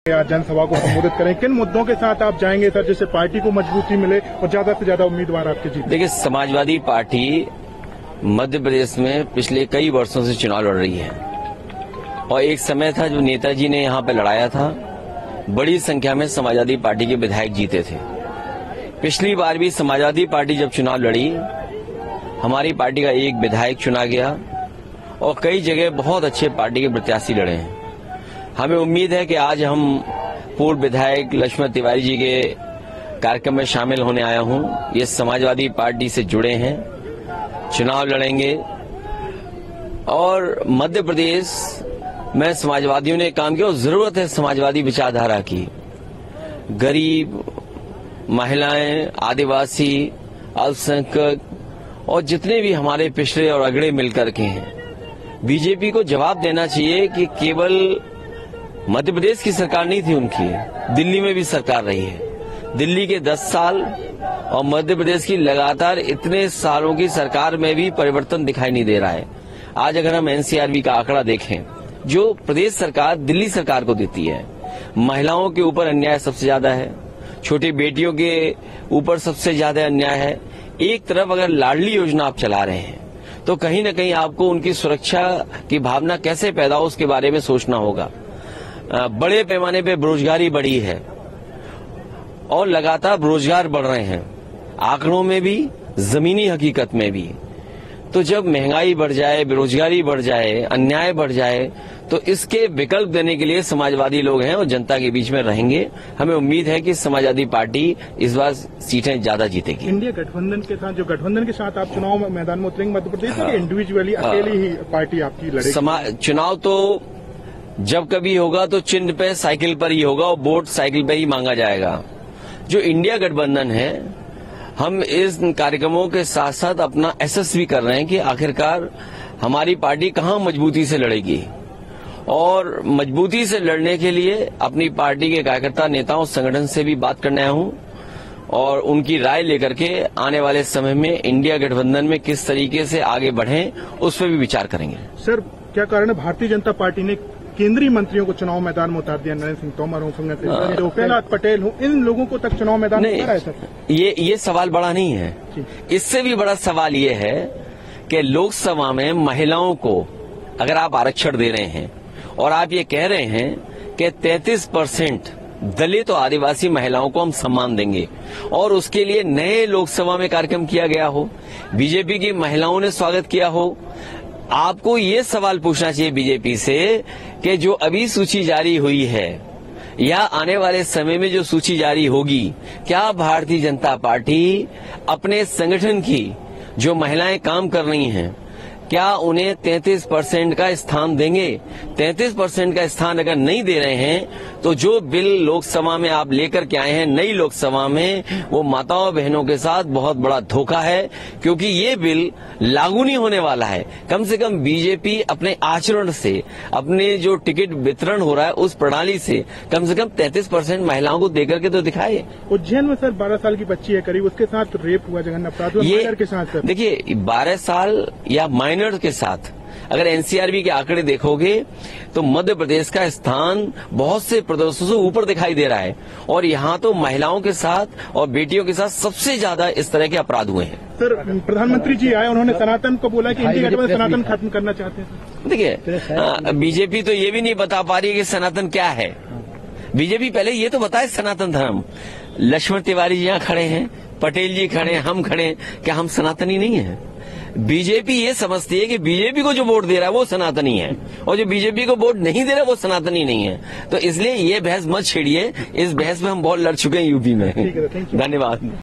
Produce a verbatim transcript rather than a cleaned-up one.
आज जनसभा को संबोधित करें, किन मुद्दों के साथ आप जाएंगे सर, जिससे पार्टी को मजबूती मिले और ज्यादा से ज्यादा उम्मीदवार आपके जीते? देखिए, समाजवादी पार्टी मध्य प्रदेश में पिछले कई वर्षों से चुनाव लड़ रही है और एक समय था जो नेताजी ने यहाँ पे लड़ाया था, बड़ी संख्या में समाजवादी पार्टी के विधायक जीते थे। पिछली बार भी समाजवादी पार्टी जब चुनाव लड़ी, हमारी पार्टी का एक विधायक चुना गया और कई जगह बहुत अच्छे पार्टी के प्रत्याशी लड़े हैं। हमें उम्मीद है कि आज हम पूर्व विधायक लक्ष्मण तिवारी जी के कार्यक्रम में शामिल होने आया हूं। ये समाजवादी पार्टी से जुड़े हैं, चुनाव लड़ेंगे और मध्य प्रदेश में समाजवादियों ने काम किया और जरूरत है समाजवादी विचारधारा की। गरीब, महिलाएं, आदिवासी, अल्पसंख्यक और जितने भी हमारे पिछड़े और अगड़े मिलकर के हैं, बीजेपी को जवाब देना चाहिए कि केवल मध्य प्रदेश की सरकार नहीं थी उनकी, दिल्ली में भी सरकार रही है। दिल्ली के दस साल और मध्य प्रदेश की लगातार इतने सालों की सरकार में भी परिवर्तन दिखाई नहीं दे रहा है। आज अगर हम एनसीआरबी का आंकड़ा देखें, जो प्रदेश सरकार दिल्ली सरकार को देती है, महिलाओं के ऊपर अन्याय सबसे ज्यादा है, छोटी बेटियों के ऊपर सबसे ज्यादा अन्याय है। एक तरफ अगर लाडली योजना आप चला रहे हैं तो कहीं न कहीं आपको उनकी सुरक्षा की भावना कैसे पैदा हो उसके बारे में सोचना होगा। बड़े पैमाने पे बेरोजगारी बढ़ी है और लगातार बेरोजगार बढ़ रहे हैं, आंकड़ों में भी, जमीनी हकीकत में भी। तो जब महंगाई बढ़ जाए, बेरोजगारी बढ़ जाए, अन्याय बढ़ जाए, तो इसके विकल्प देने के लिए समाजवादी लोग हैं और जनता के बीच में रहेंगे। हमें उम्मीद है कि समाजवादी पार्टी इस बार सीटें ज्यादा जीतेगी। इंडिया गठबंधन के साथ, जो गठबंधन के साथ आप चुनाव में मैदान में उतरेंगे मध्य प्रदेश में, इंडिविजुअली अकेली ही पार्टी आपकी लड़ेगी? चुनाव तो जब कभी होगा तो चिन्ह पे साइकिल पर ही होगा और वोट साइकिल पे ही मांगा जाएगा। जो इंडिया गठबंधन है, हम इस कार्यक्रमों के साथ साथ अपना एसेस भी कर रहे हैं कि आखिरकार हमारी पार्टी कहां मजबूती से लड़ेगी और मजबूती से लड़ने के लिए अपनी पार्टी के कार्यकर्ता, नेताओं, संगठन से भी बात करने आया हूं और उनकी राय लेकर के आने वाले समय में इंडिया गठबंधन में किस तरीके से आगे बढ़ें उस पर भी विचार करेंगे। सर, क्या कारण है भारतीय जनता पार्टी ने केंद्रीय मंत्रियों को चुनाव मैदान में उतार दिया? नरेंद्र सिंह तोमर हो, प्रहलाद पटेल हो, इन लोगों को तक चुनाव मैदान में उतारा है सर? ये ये सवाल बड़ा नहीं है, इससे भी बड़ा सवाल ये है कि लोकसभा में महिलाओं को अगर आप आरक्षण दे रहे हैं और आप ये कह रहे हैं कि तैंतीस परसेंट दलित और आदिवासी महिलाओं को हम सम्मान देंगे और उसके लिए नए लोकसभा में कार्यक्रम किया गया हो, बीजेपी की महिलाओं ने स्वागत किया हो, आपको ये सवाल पूछना चाहिए बीजेपी से कि जो अभी सूची जारी हुई है या आने वाले समय में जो सूची जारी होगी, क्या भारतीय जनता पार्टी अपने संगठन की जो महिलाएं काम कर रही हैं, क्या उन्हें तैंतीस परसेंट का स्थान देंगे? तैंतीस परसेंट का स्थान अगर नहीं दे रहे हैं तो जो बिल लोकसभा में आप लेकर के आए हैं नई लोकसभा में, वो माताओं बहनों के साथ बहुत बड़ा धोखा है, क्योंकि ये बिल लागू नहीं होने वाला है। कम से कम बीजेपी अपने आचरण से, अपने जो टिकट वितरण हो रहा है उस प्रणाली से कम से कम तैंतीस परसेंट महिलाओं को देकर के तो दिखाए। उज्जैन में सर बारह साल की बच्ची है करीब, उसके साथ रेप हुआ, जघन्य अपराध हुआ माइनर के साथ। देखिए, बारह साल या माइनर के साथ अगर एनसीआरबी के आंकड़े देखोगे तो मध्य प्रदेश का स्थान बहुत से प्रदेशों से ऊपर दिखाई दे रहा है और यहाँ तो महिलाओं के साथ और बेटियों के साथ सबसे ज्यादा इस तरह के अपराध हुए हैं। सर, प्रधानमंत्री जी आए, उन्होंने सनातन को बोला कि इंडिया गठबंधन सनातन खत्म करना चाहते हैं। देखिए, बीजेपी तो ये भी नहीं बता पा रही है कि सनातन क्या है। बीजेपी पहले ये तो बताए सनातन धर्म। लक्ष्मण तिवारी जी यहाँ खड़े हैं, पटेल जी खड़े हैं, हम खड़े हैं, क्या हम सनातनी नहीं है? बीजेपी ये समझती है कि बीजेपी को जो वोट दे रहा है वो सनातनी है और जो बीजेपी को वोट नहीं दे रहा वो सनातनी नहीं है। तो इसलिए ये बहस मत छेड़िए, इस बहस में हम बहुत लड़ चुके हैं यूपी में। धन्यवाद।